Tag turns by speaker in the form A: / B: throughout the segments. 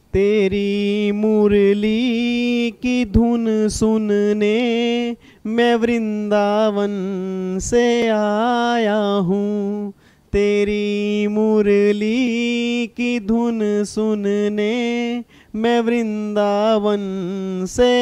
A: तेरी मुरली की धुन सुनने मैं वृंदावन से आया हूँ। तेरी मुरली की धुन सुनने मैं वृंदावन से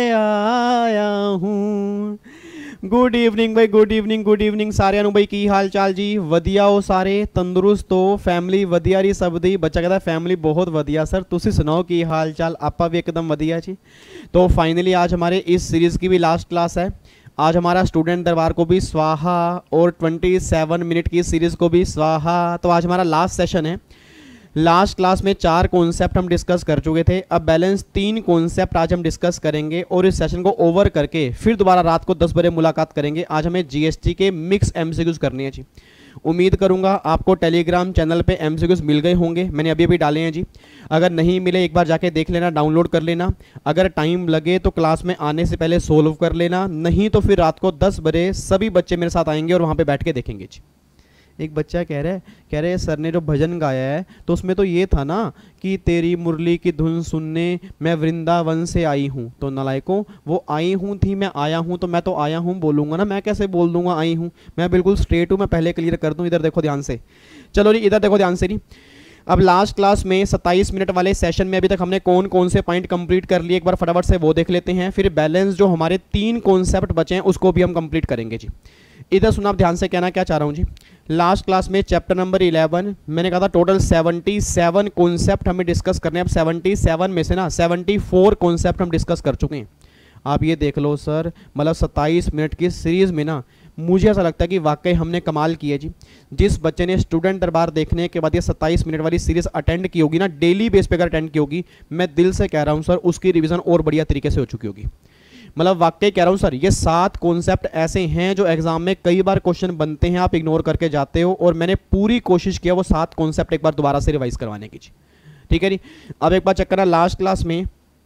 A: आया हूँ। गुड इवनिंग भाई, गुड इवनिंग, गुड इवनिंग सारे भाई की हाल चाल जी? वधिया हो सारे, तंदुरुस्त हो, फैमिली वधिया रही सब दी? बच्चा कहता फैमिली बहुत वधिया सर, तुसी सुनाओ की हाल चाल? आपा भी एकदम वधिया जी। तो फाइनली आज हमारे इस सीरीज़ की भी लास्ट क्लास है। आज हमारा स्टूडेंट दरबार को भी स्वाहा और 27 मिनट की सीरीज़ को भी स्वाहा। तो आज हमारा लास्ट सेशन है। लास्ट क्लास में 4 कॉन्सेप्ट हम डिस्कस कर चुके थे, अब बैलेंस 3 कॉन्सेप्ट आज हम डिस्कस करेंगे और इस सेशन को ओवर करके फिर दोबारा रात को 10 बजे मुलाकात करेंगे। आज हमें जीएसटी के मिक्स एमसीक्यूज करनी है जी। उम्मीद करूंगा आपको टेलीग्राम चैनल पे एमसीक्यूज मिल गए होंगे, मैंने अभी अभी डाले हैं जी। अगर नहीं मिले एक बार जाके देख लेना, डाउनलोड कर लेना। अगर टाइम लगे तो क्लास में आने से पहले सोल्व कर लेना, नहीं तो फिर रात को 10 बजे सभी बच्चे मेरे साथ आएंगे और वहाँ पर बैठ के देखेंगे जी। एक बच्चा कह रहे सर ने जो भजन गाया है तो उसमें तो ये था ना कि तेरी मुरली की धुन सुनने मैं वृंदावन से आई हूँ। तो नालायकों, वो आई हूँ थी, मैं आया हूँ, तो मैं तो आया हूँ बोलूँगा ना, मैं कैसे बोल दूंगा आई हूँ? मैं बिल्कुल स्ट्रेट हूँ, मैं पहले क्लियर कर दूँ। इधर देखो ध्यान से, चलो जी इधर देखो ध्यान से जी। अब लास्ट क्लास में 27 मिनट वाले सेशन में अभी तक हमने कौन कौन से पॉइंट कंप्लीट कर लिए, एक बार फटाफट से वो देख लेते हैं। फिर बैलेंस जो हमारे 3 कॉन्सेप्ट बचे हैं उसको भी हम कंप्लीट करेंगे जी। इधर सुना, आप ध्यान से कहना क्या चाह रहा हूँ जी। लास्ट क्लास में चैप्टर नंबर 11 मैंने कहा था टोटल 77 कॉन्सेप्ट हमें डिस्कस करने हैं। अब 77 में से ना 74 कॉन्सेप्ट हम डिस्कस कर चुके हैं। आप ये देख लो सर, मतलब 27 मिनट की सीरीज़ में ना मुझे ऐसा लगता है कि वाकई हमने कमाल किया जी। जिस बच्चे ने स्टूडेंट दरबार देखने के बाद ये 27 मिनट वाली सीरीज़ अटेंड की होगी ना, डेली बेस पे अगर अटेंड की होगी, मैं दिल से कह रहा हूँ सर उसकी रिवीजन और बढ़िया तरीके से हो चुकी होगी। मतलब वाकई कह रहा हूँ सर, ये 7 कॉन्सेप्ट ऐसे हैं जो एग्जाम में कई बार क्वेश्चन बनते हैं, आप इग्नोर करके जाते हो, और मैंने पूरी कोशिश किया वो 7 कॉन्सेप्ट एक बार दोबारा से रिवाइज करवाने की जी। ठीक है जी। अब एक बार चेक करना, लास्ट क्लास में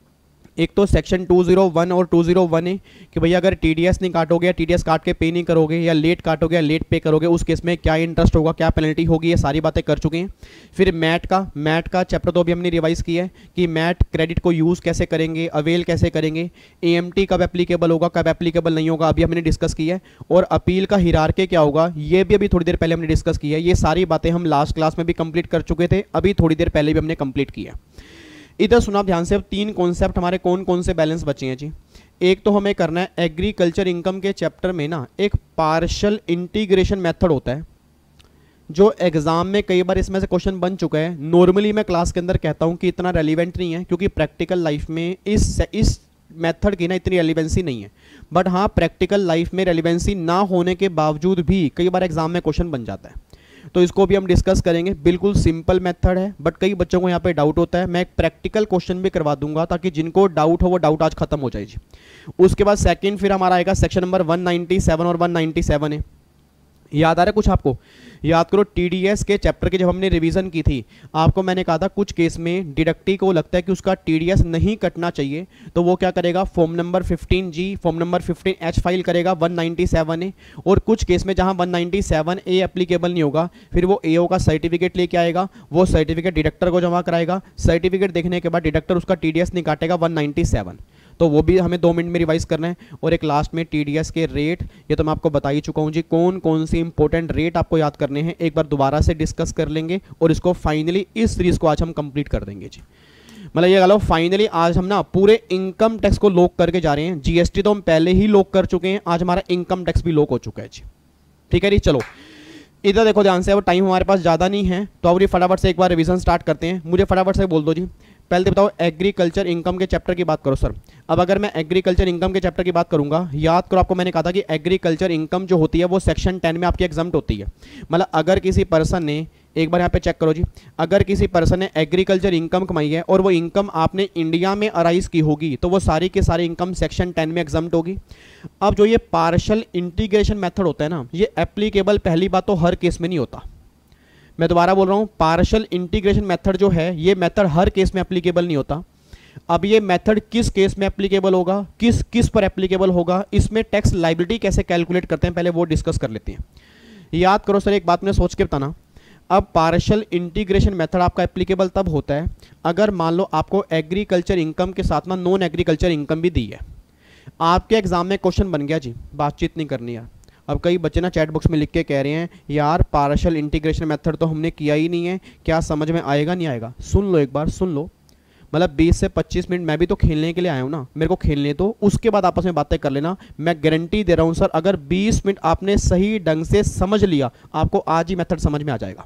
A: एक तो सेक्शन 201 और 201 है कि भैया अगर टीडीएस नहीं काटोगे या टीडीएस काट के पे नहीं करोगे या लेट काटोगे या लेट पे करोगे, उस केस में क्या इंटरेस्ट होगा, क्या पेनल्टी होगी, ये सारी बातें कर चुके हैं। फिर मैट का चैप्टर तो अभी हमने रिवाइज किया है कि मैट क्रेडिट को यूज़ कैसे करेंगे, अवेल कैसे करेंगे, एएमटी कब एप्लीकेबल होगा, कब एप्लीकेबल नहीं होगा, अभी हमने डिस्कस किया है। और अपील का हिरार्की क्या होगा, ये भी अभी थोड़ी देर पहले हमने डिस्कस किया है। ये सारी बातें हम लास्ट क्लास में भी कंप्लीट कर चुके थे, अभी थोड़ी देर पहले भी हमने कंप्लीट किया। इधर सुना ध्यान से, अब 3 कॉन्सेप्ट हमारे कौन कौन से बैलेंस बचे हैं जी। एक तो हमें करना है एग्रीकल्चर इनकम के चैप्टर में ना एक पार्शियल इंटीग्रेशन मेथड होता है जो एग्जाम में कई बार इसमें से क्वेश्चन बन चुका है। नॉर्मली मैं क्लास के अंदर कहता हूं कि इतना रेलिवेंट नहीं है, क्योंकि प्रैक्टिकल लाइफ में इस मेथड की ना इतनी रेलिवेंसी नहीं है। बट हाँ, प्रैक्टिकल लाइफ में रेलिवेंसी ना होने के बावजूद भी कई बार एग्जाम में क्वेश्चन बन जाता है, तो इसको भी हम डिस्कस करेंगे। बिल्कुल सिंपल मेथड है, बट कई बच्चों को यहाँ पे डाउट होता है। मैं एक प्रैक्टिकल क्वेश्चन भी करवा दूंगा ताकि जिनको डाउट हो वो डाउट आज खत्म हो जाए जी। उसके बाद सेकंड फिर हमारा आएगा सेक्शन नंबर 197 और 197 है। याद आ रहा है कुछ आपको? याद करो, टीडीएस के चैप्टर की जब हमने रिवीजन की थी, आपको मैंने कहा था कुछ केस में डिडक्टी को लगता है कि उसका टीडीएस नहीं कटना चाहिए, तो वो क्या करेगा, form number 15G form number 15H file करेगा 197A। और कुछ केस में जहां 197A एप्लीकेबल नहीं होगा, फिर वो एओ का सर्टिफिकेट लेके आएगा, वो सर्टिफिकेट डिडक्टर को जमा कराएगा, सर्टिफिकेट देखने के बाद डिडक्टर उसका टीडीएस नहीं काटेगा 197, तो वो भी हमें 2 मिनट में रिवाइज करना है। और एक लास्ट में टीडीएस के रेट, ये तो मैं आपको बता ही चुका हूँ जी, कौन कौन सी इंपॉर्टेंट रेट आपको याद करने हैं एक बार दोबारा से डिस्कस कर लेंगे, और इसको फाइनली इस सीरीज को आज हम कंप्लीट कर देंगे जी। मतलब ये गलो फाइनली आज हम ना पूरे इनकम टैक्स को लॉक करके जा रहे हैं। जीएसटी तो हम पहले ही लॉक कर चुके हैं, आज हमारा इनकम टैक्स भी लॉक हो चुका है जी। ठीक है जी। चलो इधर देखो ध्यान से, अब टाइम हमारे पास ज़्यादा नहीं है, तो अब फटाफट से एक बार रिवीजन स्टार्ट करते हैं। मुझे फटाफट से बोल दो जी, पहले बताओ एग्रीकल्चर इनकम के चैप्टर की बात करो सर। अब अगर मैं एग्रीकल्चर इनकम के चैप्टर की बात करूंगा, याद करो आपको मैंने कहा था कि एग्रीकल्चर इनकम जो होती है वो सेक्शन 10 में आपकी एग्जम्प्ट होती है। मतलब अगर किसी पर्सन ने, एक बार यहाँ पे चेक करो जी, अगर किसी पर्सन ने एग्रीकल्चर इनकम कमाई है और वो इनकम आपने इंडिया में अराइज की होगी, तो वो सारी की सारी इनकम सेक्शन 10 में एग्जम्प्ट होगी। अब जो ये पार्शियल इंटीग्रेशन मेथड होता है ना, ये एप्लीकेबल पहली बात तो हर केस में नहीं होता। मैं दोबारा बोल रहा हूँ, पार्शियल इंटीग्रेशन मेथड जो है ये मेथड हर केस में एप्लीकेबल नहीं होता। अब ये मेथड किस केस में एप्लीकेबल होगा, किस किस पर एप्लीकेबल होगा, इसमें टैक्स लायबिलिटी कैसे कैलकुलेट करते हैं, पहले वो डिस्कस कर लेते हैं। याद करो सर, एक बात मैंने सोच के बताना, अब पार्शियल इंटीग्रेशन मेथड आपका एप्लीकेबल तब होता है अगर मान लो आपको एग्रीकल्चर इनकम के साथ में नॉन एग्रीकल्चर इनकम भी दी है। आपके एग्जाम में क्वेश्चन बन गया जी, बातचीत नहीं करनी यार। अब कई बच्चे ना चैट बॉक्स में लिख के कह रहे हैं यार पार्शियल इंटीग्रेशन मेथड तो हमने किया ही नहीं है, क्या समझ में आएगा नहीं आएगा। सुन लो एक बार, सुन लो। मतलब 20 से 25 मिनट मैं भी तो खेलने के लिए आया हूँ ना, मेरे को खेलने दो, उसके बाद आपस में बातें कर लेना। मैं गारंटी दे रहा हूँ सर, अगर 20 मिनट आपने सही ढंग से समझ लिया आपको आज ही मेथड समझ में आ जाएगा।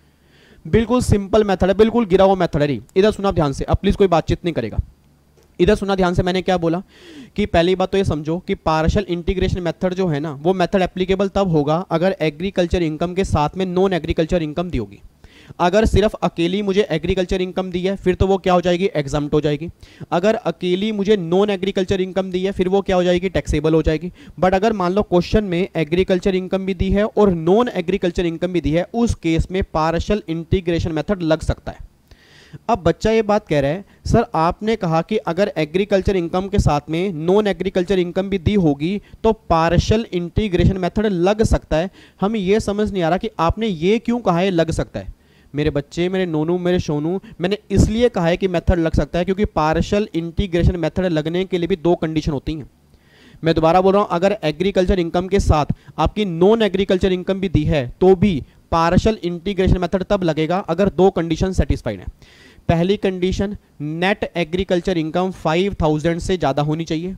A: बिल्कुल सिंपल मेथड है, बिल्कुल गिरा हुआ मेथड है। इधर सुना ध्यान से, अब प्लीज कोई बातचीत नहीं करेगा। इधर सुना ध्यान से, मैंने क्या बोला कि पहली बात तो ये समझो कि पार्शियल इंटीग्रेशन मेथड जो है ना वो मेथड एप्लीकेबल तब होगा अगर एग्रीकल्चर इनकम के साथ में नॉन एग्रीकल्चर इनकम दी होगी। अगर सिर्फ अकेली मुझे एग्रीकल्चर इनकम दी है फिर तो वो क्या हो जाएगी, एग्जम्प्ट हो जाएगी। अगर अकेली मुझे नॉन एग्रीकल्चर इनकम दी है फिर वो क्या हो जाएगी, टैक्सेबल हो जाएगी। बट अगर मान लो क्वेश्चन में एग्रीकल्चर इनकम भी दी है और नॉन एग्रीकल्चर इनकम भी दी है, उस केस में पार्शियल इंटीग्रेशन मेथड लग सकता है। अब बच्चा ये बात कह रहा है सर आपने कहा कि अगर एग्रीकल्चर इनकम के साथ में नॉन एग्रीकल्चर इनकम भी दी होगी तो पार्शियल इंटीग्रेशन मेथड लग सकता है। हमें ये समझ नहीं आ रहा कि आपने ये क्यों कहा है लग सकता है। मेरे बच्चे, मेरे नोनू, मेरे सोनू, मैंने इसलिए कहा है कि मेथड लग सकता है क्योंकि पार्शियल इंटीग्रेशन मेथड लगने के लिए भी दो कंडीशन होती हैं। मैं दोबारा बोल रहा हूं, अगर एग्रीकल्चर इनकम के साथ आपकी नॉन एग्रीकल्चर इनकम भी दी है तो भी पार्शियल इंटीग्रेशन मेथड तब लगेगा अगर दो कंडीशन सेटिस्फाइड है। पहली कंडीशन, नेट एग्रीकल्चर इनकम 5000 से ज्यादा होनी चाहिए।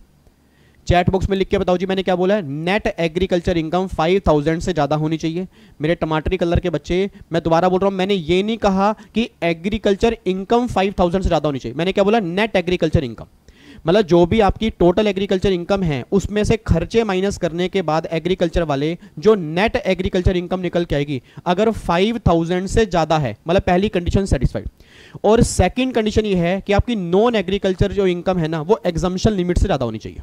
A: चैट बॉक्स में लिख के बताओ जी मैंने क्या बोला है, नेट एग्रीकल्चर इनकम 5000 से ज्यादा होनी चाहिए। मेरे टमाटरी कलर के बच्चे, मैं दोबारा बोल रहा हूं, मैंने ये नहीं कहा कि एग्रीकल्चर इनकम 5000 से ज्यादा होनी चाहिए, मैंने क्या बोला, नेट एग्रीकल्चर इनकम। मतलब जो भी आपकी टोटल एग्रीकल्चर इनकम है उसमें से खर्चे माइनस करने के बाद एग्रीकल्चर वाले जो नेट एग्रीकल्चर इनकम निकल के आएगी अगर 5000 से ज्यादा है, मतलब पहली कंडीशन सेटिस्फाइड। और सेकंड कंडीशन ये है कि आपकी नॉन एग्रीकल्चर जो इनकम है ना वो एग्जम्पशन लिमिट से ज्यादा होनी चाहिए।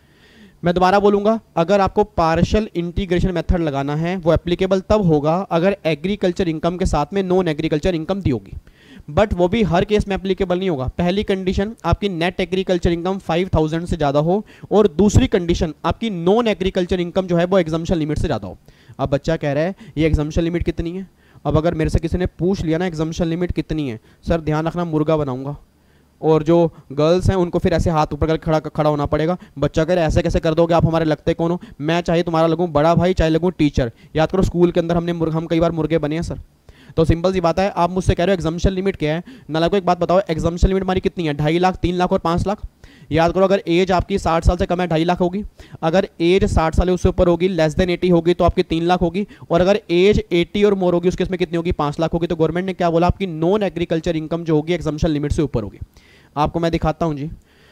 A: मैं दोबारा बोलूंगा, अगर आपको पार्शियल इंटीग्रेशन मेथड लगाना है वो एप्लीकेबल तब होगा अगर एग्रीकल्चर इनकम के साथ में नॉन एग्रीकल्चर इनकम दी होगी, बट वो भी हर केस में एप्लीकेबल नहीं होगा। पहली कंडीशन आपकी नेट एग्रीकल्चर इनकम 5000 से ज्यादा हो और दूसरी कंडीशन आपकी नॉन एग्रीकल्चर इनकम जो है वो एग्जम्पशन लिमिट से ज्यादा हो। अब बच्चा कह रहा है ये एग्जम्पशन लिमिट कितनी है। अब अगर मेरे से किसी ने पूछ लिया ना एग्जम्पशन लिमिट कितनी है, सर ध्यान रखना मुर्गा बनाऊंगा और जो गर्ल्स हैं उनको फिर ऐसे हाथ ऊपर करके खड़ा होना पड़ेगा। बच्चा कह रहे ऐसे कैसे कर दोगे आप, हमारे लगते कौन हो, मैं चाहे तुम्हारा लगूं बड़ा भाई चाहे लगूं टीचर। याद करो स्कूल के अंदर हम कई बार मुर्गे बने हैं सर। तो सिंपल सी बात है, आप मुझसे कह रहे हो एग्जम्पशन लिमिट क्या है। नाला को एक बात बताओ, एग्जम्पशन लिमिट हमारी कितनी है, 2.5 लाख, 3 लाख और 5 लाख। याद करो अगर एज आपकी 60 साल से कम है 2.5 लाख होगी, अगर एज 60 साल उससे ऊपर होगी लेस देन 80 होगी तो आपकी 3 लाख होगी, और अगर एज 80 और मोर होगी उसके इसमें कितनी होगी, 5 लाख होगी। तो गवर्नमेंट ने क्या बोला, आपकी नॉन एग्रीकल्चर इनकम जो होगी एग्जम्पशन लिमिट से ऊपर होगी। आपको मैं दिखाता हूं जी।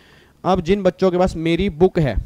A: अब जिन बच्चों के पास मेरी बुक है,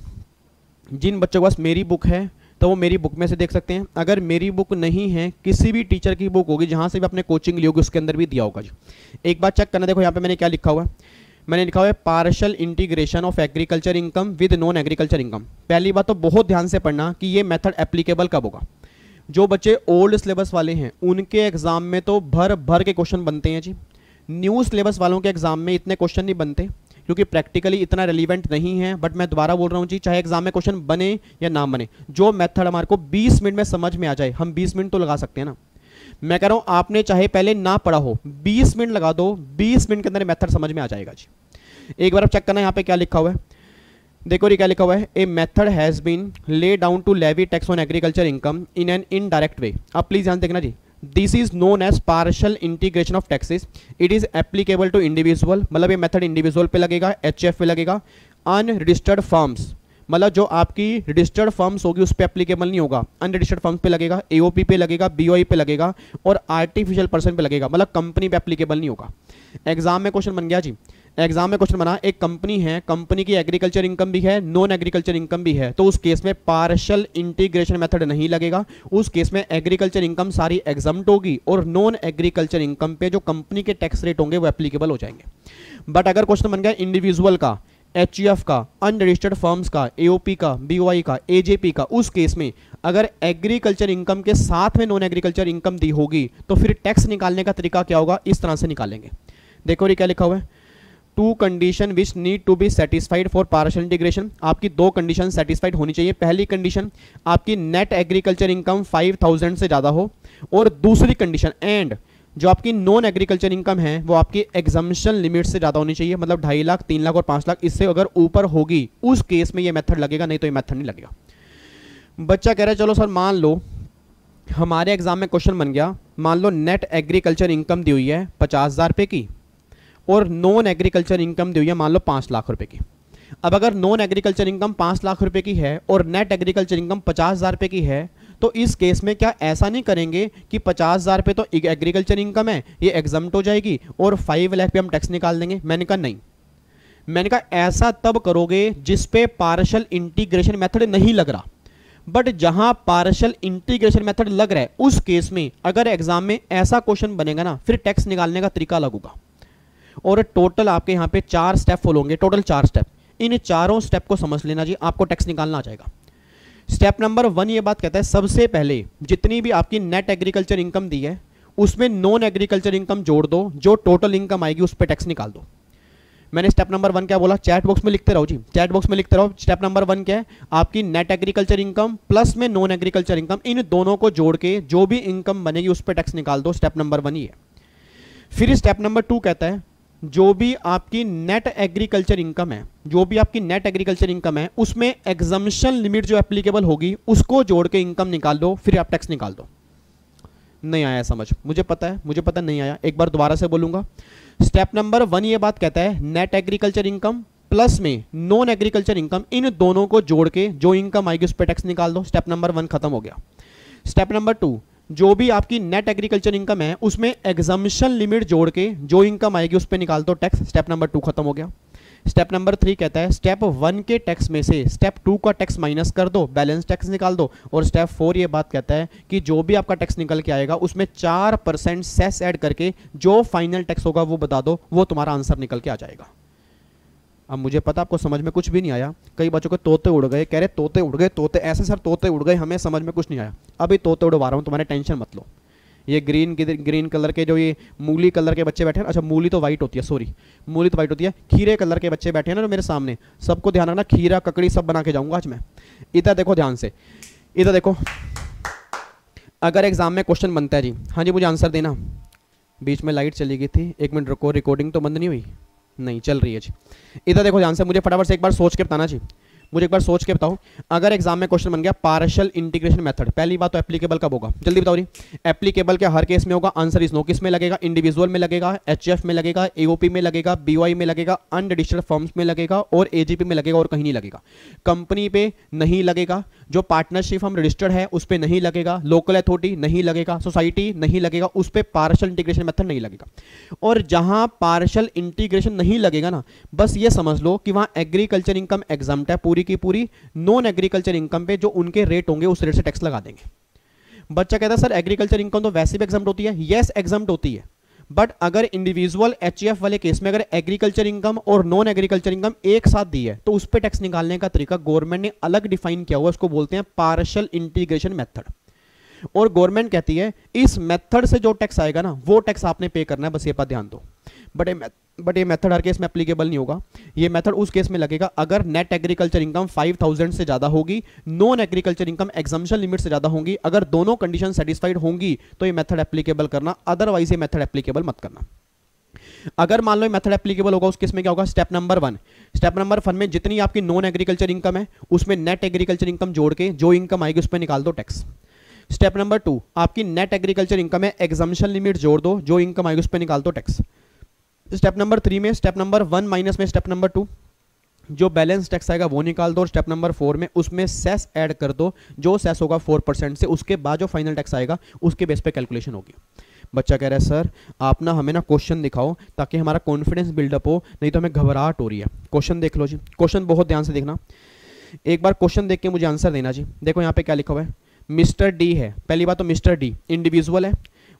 A: जिन बच्चों के पास मेरी बुक है तो वो मेरी बुक में से देख सकते हैं। अगर मेरी बुक नहीं है, किसी भी टीचर की बुक होगी जहां से भी आपने कोचिंग ली होगी उसके अंदर भी दिया होगा जी। एक बार चेक करना, देखो यहाँ पे मैंने क्या लिखा हुआ है, मैंने लिखा हुआ है partial integration of agriculture income with non agriculture income. पहली बात तो बहुत ध्यान से पढ़ना कि ये मेथड एप्लीकेबल कब होगा। जो बच्चे ओल्ड सिलेबस वाले हैं उनके एग्जाम में तो भर भर के क्वेश्चन बनते हैं जी। न्यू सिलेबस वालों के एग्जाम में इतने क्वेश्चन नहीं बनते क्योंकि प्रैक्टिकली इतना रेलिवेंट नहीं है। बट मैं दोबारा बोल रहा हूँ जी, चाहे एग्जाम में क्वेश्चन बने या ना बने, जो मेथड हमारे को 20 मिनट में समझ में आ जाए, हम 20 मिनट तो लगा सकते हैं ना। मैं कह रहा हूँ आपने चाहे पहले ना पढ़ा हो, 20 मिनट लगा दो, 20 मिनट के अंदर मेथड समझ में आ जाएगा जी। एक बार आप चेक करना यहाँ पे क्या लिखा हुआ है, देखो ये क्या लिखा हुआ है, a method has been lay down to levy tax on agriculture income in an indirect way. अब प्लीज ध्यान देखना जी, this is known as partial integration of taxes, it is applicable to individual, मतलब ये मेथड इंडिविजुअल पे लगेगा, HF पे लगेगा, अनरजिस्टर्ड फर्म्स, मतलब जो आपकी रजिस्टर्ड फर्म्स होगी उस पर एप्लीकेबल नहीं होगा, अनरजिस्टर्ड फर्म्स पे लगेगा, एओपी पे लगेगा, बीओई पे लगेगा और आर्टिफिशियल पर्सन पे लगेगा, मतलब कंपनी पे एप्लीकेबल नहीं होगा। एग्जाम में क्वेश्चन बन गया जी, एग्जाम में क्वेश्चन बना, एक कंपनी है, कंपनी की एग्रीकल्चर इनकम भी है, नॉन एग्रीकल्चर इनकम भी है, तो उस केस में पार्शियल इंटीग्रेशन मेथड नहीं लगेगा। उस केस में एग्रीकल्चर इनकम सारी एग्जम्प्ट होगी और नॉन एग्रीकल्चर इनकम पे जो कंपनी के टैक्स रेट होंगे वो एप्लीकेबल हो जाएंगे। बट अगर क्वेश्चन बन गया इंडिविजुअल का, एचईएफ का, अनरजिस्टर्ड फर्म्स का, एओपी का, बीओआई का, एजेपी का, उस केस में अगर एग्रीकल्चर इनकम के साथ में नॉन एग्रीकल्चर इनकम दी होगी तो फिर टैक्स निकालने का तरीका क्या होगा, इस तरह से निकालेंगे। देखो ये क्या लिखा हुआ है, two condition which need to be satisfied for partial integration. आपकी दो कंडीशन सेटिस्फाइड होनी चाहिए। पहली कंडीशन आपकी नेट एग्रीकल्चर इनकम 5000 से ज़्यादा हो, और दूसरी कंडीशन एंड जो आपकी नॉन एग्रीकल्चर इनकम है वो आपकी एग्जम्पशन लिमिट से ज़्यादा होनी चाहिए, मतलब 2.5 लाख 3 लाख और 5 लाख, इससे अगर ऊपर होगी उस केस में ये मेथड लगेगा, नहीं तो ये मेथड नहीं लगेगा। बच्चा कह रहा है चलो सर मान लो हमारे एग्जाम में क्वेश्चन बन गया, मान लो नेट एग्रीकल्चर इनकम दी हुई है 50,000 रुपये की और नॉन एग्रीकल्चर इनकम दी हुई है मान लो 5 लाख रुपए की। अब अगर नॉन एग्रीकल्चर इनकम 5 लाख रुपए की है और नेट एग्रीकल्चर इनकम 50,000 रुपये की है, तो इस केस में क्या ऐसा नहीं करेंगे कि 50,000 रुपये तो एग्रीकल्चर इनकम है ये एग्जम्प्ट हो जाएगी और 5 लाख पे हम टैक्स निकाल देंगे? मैंने कहा नहीं। मैंने कहा ऐसा तब करोगे जिस पे पार्शियल इंटीग्रेशन मेथड नहीं लग रहा, बट जहां पार्शियल इंटीग्रेशन मेथड लग रहा है उस केस में अगर एग्जाम में ऐसा क्वेश्चन बनेगा ना, फिर टैक्स निकालने का तरीका अलग होगा। और टोटल आपके यहां पे 4 स्टेप फॉलो होंगे, टोटल 4 स्टेप। इन चारों स्टेप को समझ लेना जी, आपको टैक्स निकालना आ जाएगा। स्टेप नंबर 1 ये बात कहता है सबसे पहले जितनी भी आपकी नेट एग्रीकल्चर इनकम दी है उसमें नॉन एग्रीकल्चर इनकम जोड़ दो, जो टोटल इनकम आएगी उस पर टैक्स निकाल दो। मैंने स्टेप नंबर 1 क्या बोला, चैट बॉक्स में लिखते रहो जी, चैट बॉक्स में लिखते रहो। स्टेप नंबर 1 क्या है, आपकी नेट एग्रीकल्चर इनकम प्लस में नॉन एग्रीकल्चर इनकम, इन दोनों को जोड़ के जो भी इनकम बनेगी उस पर टैक्स निकाल दो। स्टेप नंबर 1 ही है। फिर स्टेप नंबर 2 कहता है जो भी आपकी नेट एग्रीकल्चर इनकम है, जो भी आपकी नेट एग्रीकल्चर इनकम है उसमें एग्जम्पशन लिमिट जो एप्लीकेबल होगी उसको जोड़ के इनकम निकाल दो, फिर आप टैक्स निकाल दो। नहीं आया समझ? मुझे पता है, मुझे पता नहीं आया, एक बार दोबारा से बोलूंगा। स्टेप नंबर 1 ये बात कहता है नेट एग्रीकल्चर इनकम प्लस में नॉन एग्रीकल्चर इनकम, इन दोनों को जोड़ के जो इनकम आएगी उस पर टैक्स निकाल दो। स्टेप नंबर 1 खत्म हो गया। स्टेप नंबर 2 जो भी आपकी नेट एग्रीकल्चर इनकम है उसमें एग्जम्पशन लिमिट जोड़ के जो इनकम आएगी उस पर निकाल दो टैक्स। स्टेप नंबर 2 खत्म हो गया। स्टेप नंबर 3 कहता है स्टेप 1 के टैक्स में से स्टेप 2 का टैक्स माइनस कर दो, बैलेंस टैक्स निकाल दो। और स्टेप 4 ये बात कहता है कि जो भी आपका टैक्स निकल के आएगा उसमें 4% सेस ऐड करके जो फाइनल टैक्स होगा वो बता दो, वो तुम्हारा आंसर निकल के आ जाएगा। अब मुझे पता आपको समझ में कुछ भी नहीं आया, कई बच्चों को तोते उड़ गए, कह रहे तोते उड़ गए, तोते ऐसे सर तोते उड़ गए, हमें समझ में कुछ नहीं आया। अभी तोते उड़वा रहा हूँ, तुम्हारे टेंशन मत लो। ये ग्रीन कलर के जो ये मूली कलर के बच्चे बैठे हैं, अच्छा मूली तो वाइट होती है, सॉरी मूली तो वाइट होती है, खीरे कलर के बच्चे बैठे हैं ना जो मेरे सामने, सबको ध्यान रखना, खीरा ककड़ी सब बना के जाऊंगा आज मैं। इधर देखो ध्यान से, इधर देखो, अगर एग्जाम में क्वेश्चन बनता है जी, हाँ जी मुझे आंसर देना। बीच में लाइट चली गई थी, 1 मिनट रुको, रिकॉर्डिंग तो बंद नहीं हुई? नहीं चल रही है जी। इधर देखो ध्यान से, मुझे फटाफट से एक बार सोच के बताना जी, मुझे एक बार सोच के बताओ। अगर एग्जाम में क्वेश्चन बन गया पार्शियल इंटीग्रेशन मेथड, पहली बात तो एप्लीकेबल कब होगा, जल्दी बताओ जी। एप्लीकेबल क्या हर केस में होगा? Answer is no. किस में लगेगा? इंडिविजुअल में लगेगा, एचएफ में लगेगा, एओपी में लगेगा, बीओआई में लगेगा, अनरजिस्टर्ड फर्म्स में लगेगा और एजीपी में लगेगा, और कहीं नहीं लगेगा। कंपनी पे नहीं लगेगा, जो पार्टनरशिप हम रजिस्टर्ड है उस पर नहीं लगेगा, लोकल अथॉरिटी नहीं लगेगा, सोसाइटी नहीं लगेगा, उस पर पार्शियल इंटीग्रेशन मेथड नहीं लगेगा। और जहां पार्शियल इंटीग्रेशन नहीं लगेगा ना, बस ये समझ लो कि वहां एग्रीकल्चर इनकम एग्जम्प्ट है पूरी की पूरी, नॉन एग्रीकल्चर इनकम पे जो उनके रेट होंगे उस रेट से टैक्स लगा देंगे। बच्चा कहता है सर एग्रीकल्चर इनकम तो वैसे भी एग्जम्प्ट होती है, यस एग्जम्प्ट होती है, बट अगर इंडिविजुअल एचईएफ वाले केस में अगर एग्रीकल्चर इनकम और नॉन एग्रीकल्चर इनकम एक साथ दी है तो उस पर टैक्स निकालने का तरीका गवर्नमेंट ने अलग डिफाइन किया हुआ, उसको बोलते हैं पार्शियल इंटीग्रेशन मेथड। और गवर्नमेंट कहती है इस मेथड से जो टैक्स आएगा ना वो टैक्स आपने पे करना है, बस ये बात ध्यान दो। बट ये मेथड हर केस में एप्लीकेबल नहीं होगा। ये मेथड उस केस में लगेगा अगर नेट एग्रीकल्चर इनकम 5000 से ज्यादा होगी, non agriculture income exemption limit से ज्यादा होंगी। अगर दोनों कंडीशन सेटिस्फाइड होंगी तो ये मेथड एप्लीकेबल करना, अदरवाइज ये मेथड एप्लीकेबल मत करना। अगर मान लो ये मेथड एप्लीकेबल होगा उस केस में क्या होगा? स्टेप नंबर 1, स्टेप नंबर 1 में जितनी आपकी नॉन एग्रीकल्चर इनकम है उसमें नेट एग्रीकल्चर इनकम जोड़ के जो इनकम आएगी उस पर निकाल दो टैक्स। स्टेप नंबर 2 आपकी नेट एग्रीकल्चर इनकम है, एग्जम्पशन लिमिट जोड़ दो, जो इनकम आएगी उस पर निकाल दो टैक्स। स्टेप नंबर 3 में स्टेप नंबर 1 माइनस में स्टेप नंबर 2 जो बैलेंस टैक्स आएगा वो निकाल दो। और स्टेप नंबर 4 में उसमें सेस ऐड कर दो, जो सेस होगा 4% से, उसके बाद जो फाइनल टैक्स आएगा उसके बेस पे कैलकुलेशन होगी। बच्चा कह रहा है सर आप ना हमें ना क्वेश्चन दिखाओ ताकि हमारा कॉन्फिडेंस बिल्डअप हो, नहीं तो हमें घबराहट हो रही है। क्वेश्चन देख लो जी, क्वेश्चन बहुत ध्यान से देखना, एक बार क्वेश्चन देख के मुझे आंसर देना जी। देखो यहाँ पे क्या लिखा हुआ है, मिस्टर डी है, पहली बात तो मिस्टर डी इंडिविजुअल है,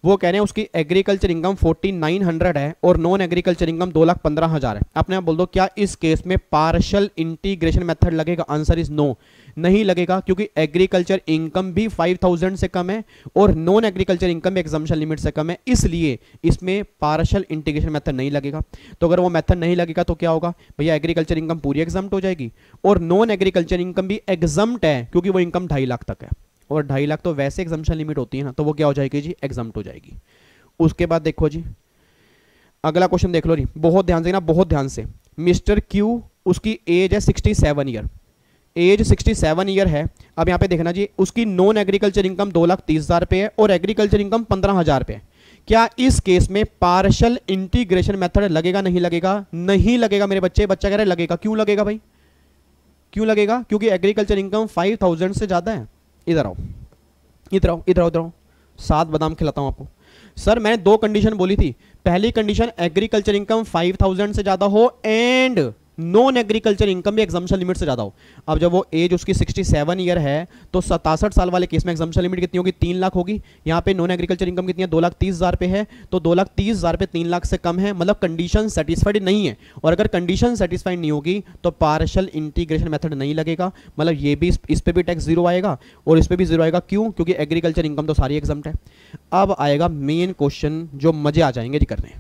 A: वो कह रहे हैं उसकी एग्रीकल्चर इनकम 4900 है और नॉन एग्रीकल्चर इनकम 2,15,000 है। अपने आप बोल दो क्या इस केस में पार्शियल इंटीग्रेशन मेथड लगेगा? आंसर इज नो, नहीं लगेगा, क्योंकि एग्रीकल्चर इनकम भी 5000 से कम है और नॉन एग्रीकल्चर इनकम भी एग्जम्पशन लिमिट से कम है, इसलिए इसमें पार्शियल इंटीग्रेशन मेथड नहीं लगेगा। तो अगर वो मेथड नहीं लगेगा तो क्या होगा भैया? एग्रीकल्चर इनकम पूरी एग्जम्प्ट हो जाएगी और नॉन एग्रीकल्चर इनकम भी एग्जम्प्ट है, क्योंकि वो इनकम 2.5 लाख तक है और 2.5 लाख तो वैसे एग्जम्पशन लिमिट होती है ना, तो वो क्या हो जाएगी जी? एग्जम्प्ट हो जाएगी। उसके बाद देखो जी अगला क्वेश्चन देख लो जी, बहुत ध्यान से ना, बहुत ध्यान से। मिस्टर क्यू, उसकी एज है 67 ईयर, एज 67 ईयर है। अब यहाँ पे देखना जी उसकी नॉन एग्रीकल्चर इनकम 2,30,000 रुपये है और एग्रीकल्चर इनकम 15,000 रुपये है। क्या इस केस में पार्शियल इंटीग्रेशन मेथड लगेगा? नहीं लगेगा, नहीं लगेगा मेरे बच्चे। बच्चा कह रहे लगेगा, क्यों लगेगा भाई? क्यों लगेगा? क्योंकि एग्रीकल्चर इनकम 5000 से ज्यादा है। इधर आओ, इधर आओ, इधर आओ, इधर आओ, 7 बादाम खिलाता हूं आपको। सर मैंने 2 कंडीशन बोली थी। पहली कंडीशन एग्रीकल्चर इनकम 5000 से ज्यादा हो एंड नॉन एग्रीकल्चर इनकम भी एग्जम्पशन लिमिट से ज्यादा हो। अब जब वो एज उसकी 67 ईयर है तो 67 साल वाले केस में एग्जम्पशन लिमिट कितनी होगी? 3 लाख होगी। यहाँ पे नॉन एग्रीकल्चर इनकम कितनी है? 2,30,000 पे है, तो 2,30,000 पे 3 लाख से कम है, मतलब कंडीशन सेटिस्फाइड नहीं है। और अगर कंडीशन सेटिस्फाइड नहीं होगी तो पार्शियल इंटीग्रेशन मेथड नहीं लगेगा, मतलब ये भी इस पे भी टैक्स जीरो आएगा और इस पे भी जीरो आएगा। क्यों? क्योंकि एग्रीकल्चर इनकम तो सारी एग्जम्प्ट है। अब आएगा मेन क्वेश्चन जो मजे आ जाएंगे जी करने।